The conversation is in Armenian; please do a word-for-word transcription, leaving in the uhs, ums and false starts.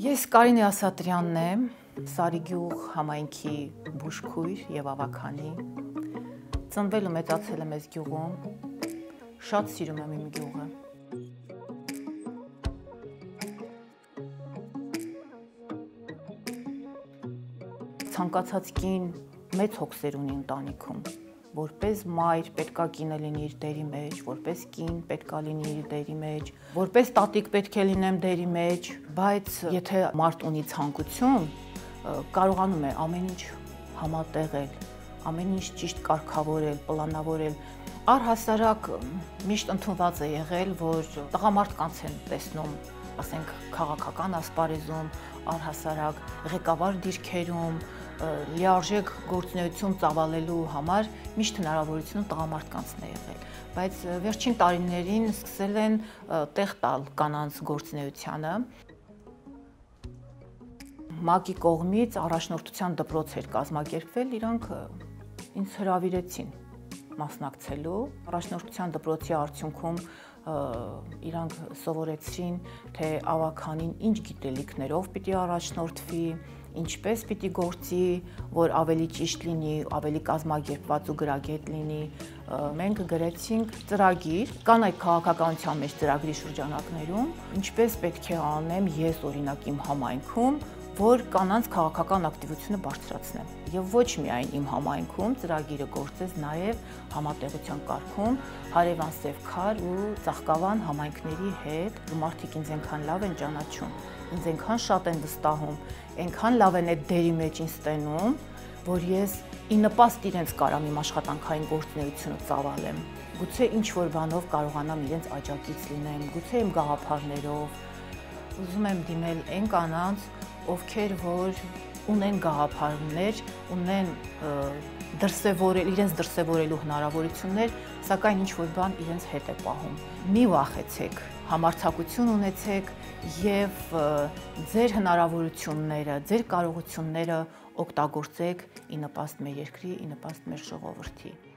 Ես Կարինե Ասատրյանն եմ, Սարիգյուղ համայնքի բուժքույր եւ ավագանի։ Ծնվել ու մեծացել եմ այս գյուղում, շատ սիրում եմ իմ գյուղը։ Ցանկացած կին մեծ հոգսեր ունի ընտանիքում, որպես մայր պետքա կինը լինի իր դերի մեջ, որպես կին պետքա լինի իր դերի մեջ, որպես տատիկ պետք է լինեմ դերի մեջ, բայց եթե մարդ ունի ցանկություն, կարողանում է ամեն ինչ համատեղել, ամեն ինչ ճիշտ կարգավորել, պլանավորել։ Առհասարակ միշտ ընդունված է եղել, որ տղամարդկանց են տեսնում, ասենք քաղաքական ասպարեզում, առհասարակ ղեկավար դիրքերում, լիարժեք գործունեություն ծավալելու համար միշտ հնարավորությունը տղամարդկանցն է եղել, բայց վերջին տարիներին սկսել են տեղ տալ կանանց գործունեությանը։ ՄԱԿ-ի կողմից առաջնորդության դպրոց էր կազմակերպվել, իրանք ինձ հրավիրեցին մասնակցելու։ Առաջնորդության դպրոցի արդյունքում իրանք սովորեցրին, թե ավագանին ինչ գիտելիքներով պիտի առաջնորդվի, ինչպես պիտի գործի, որ ավելի ճիշտ լինի, ավելի կազմակերպված ու գրագետ լինի։ Մենք գրեցինք ծրագիր, կան այդ քաղաքականության մեջ ծրագրի շրջանակներում, ինչպես պետք է անեմ ես օրինակ իմ համայնքում, որ կանանց քաղաքական ակտիվությունը բարձրացնեմ։ Եվ ոչ միայն իմ համայնքում, ծրագիրը գործեց նաև համատեղության կարգում Հարևան Սևքար ու Ծաղկավան համայնքների հետ, ու մարդիկ ինձ այնքան լավ են ճանաչում, ինձ այնքան շատ են վստահում, այնքան լավ են այդ դերի մեջ ինձ տենում, որ ես ի նպաստ իրենց կարամ իմ աշխատանքային գործունեությունը ծավալեմ։ Գուցե ինչ-որ բանով կարողանամ իրենց աջակից լինեմ, գուցե իմ գաղափարներով։ Ուզում եմ դիմել այն կանանց, ովքեր որ ունեն գաղափարներ, ունեն դրսևորել, իրենց դրսևորելու հնարավորություններ, սակայն ինչ-որ բան իրենց հետ է պահում։ Մի վախեցեք, համարձակություն ունեցեք եւ ձեր հնարավորությունները, ձեր կարողությունները օգտագործեք ի նպաստ մեր երկրի, ի նպաստ մեր ժողովրդի։